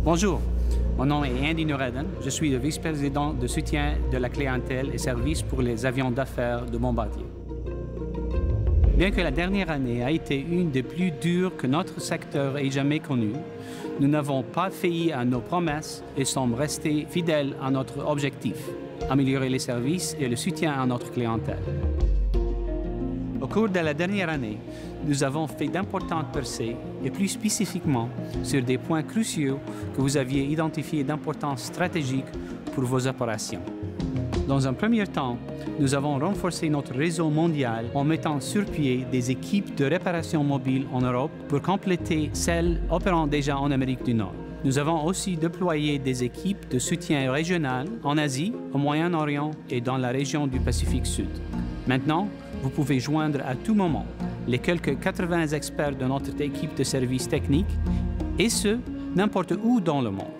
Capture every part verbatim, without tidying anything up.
Bonjour, mon nom est Andy Noureddin. Je suis le vice-président de soutien de la clientèle et services pour les avions d'affaires de Bombardier. Bien que la dernière année a été une des plus dures que notre secteur ait jamais connues, nous n'avons pas failli à nos promesses et sommes restés fidèles à notre objectif, améliorer les services et le soutien à notre clientèle. Au cours de la dernière année, nous avons fait d'importantes percées et plus spécifiquement sur des points cruciaux que vous aviez identifiés d'importance stratégique pour vos opérations. Dans un premier temps, nous avons renforcé notre réseau mondial en mettant sur pied des équipes de réparation mobile en Europe pour compléter celles opérant déjà en Amérique du Nord. Nous avons aussi déployé des équipes de soutien régional en Asie, au Moyen-Orient et dans la région du Pacifique Sud. Maintenant, vous pouvez joindre à tout moment les quelques quatre-vingts experts de notre équipe de services techniques, et ce, n'importe où dans le monde.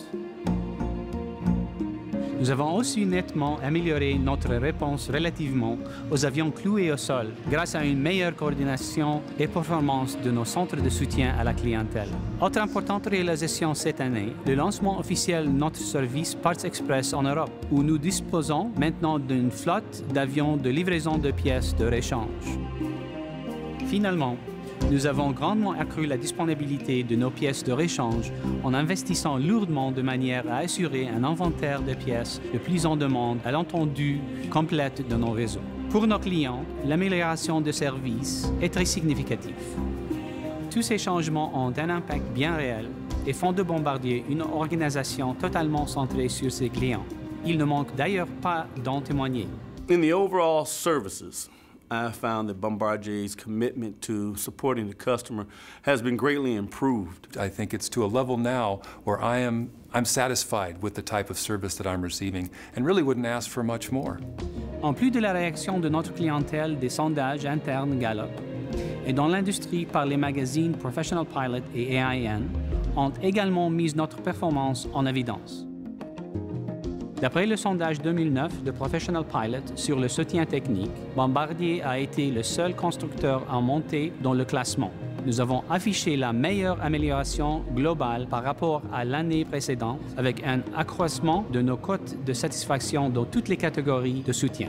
Nous avons aussi nettement amélioré notre réponse relativement aux avions cloués au sol grâce à une meilleure coordination et performance de nos centres de soutien à la clientèle. Autre importante réalisation cette année, le lancement officiel de notre service Parts Express en Europe, où nous disposons maintenant d'une flotte d'avions de livraison de pièces de réchange. Finalement, nous avons grandement accru la disponibilité de nos pièces de réchange en investissant lourdement de manière à assurer un inventaire de pièces le plus en demande à l'étendue complète de nos réseaux. Pour nos clients, l'amélioration de service est très significative. Tous ces changements ont un impact bien réel et font de Bombardier une organisation totalement centrée sur ses clients. Il ne manque d'ailleurs pas d'en témoigner. In the overall services, I found that Bombardier's commitment to supporting the customer has been greatly improved. I think it's to a level now where I am I'm satisfied with the type of service that I'm receiving and really wouldn't ask for much more. En plus de la réaction de notre clientèle, des sondages internes Gallup et dans l'industrie par les magazines Professional Pilot et A I N ont également mis notre performance en évidence. D'après le sondage deux mille neuf de Professional Pilot sur le soutien technique, Bombardier a été le seul constructeur à monter dans le classement. Nous avons affiché la meilleure amélioration globale par rapport à l'année précédente avec un accroissement de nos cotes de satisfaction dans toutes les catégories de soutien.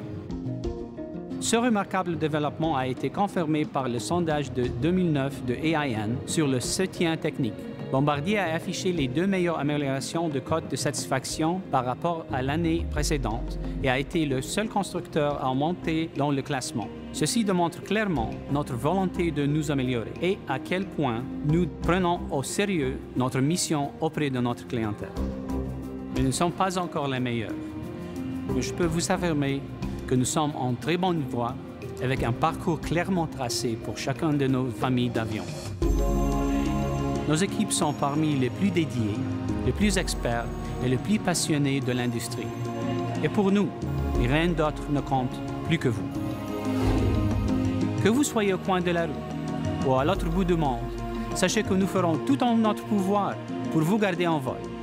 Ce remarquable développement a été confirmé par le sondage de deux mille neuf de A I N sur le soutien technique. Bombardier a affiché les deux meilleures améliorations de cote de satisfaction par rapport à l'année précédente et a été le seul constructeur à monter dans le classement. Ceci démontre clairement notre volonté de nous améliorer et à quel point nous prenons au sérieux notre mission auprès de notre clientèle. Nous ne sommes pas encore les meilleurs, mais je peux vous affirmer que nous sommes en très bonne voie avec un parcours clairement tracé pour chacun de nos familles d'avions. Nos équipes sont parmi les plus dédiées, les plus experts et les plus passionnés de l'industrie. Et pour nous, rien d'autre ne compte plus que vous. Que vous soyez au coin de la rue ou à l'autre bout du monde, sachez que nous ferons tout en notre pouvoir pour vous garder en vol.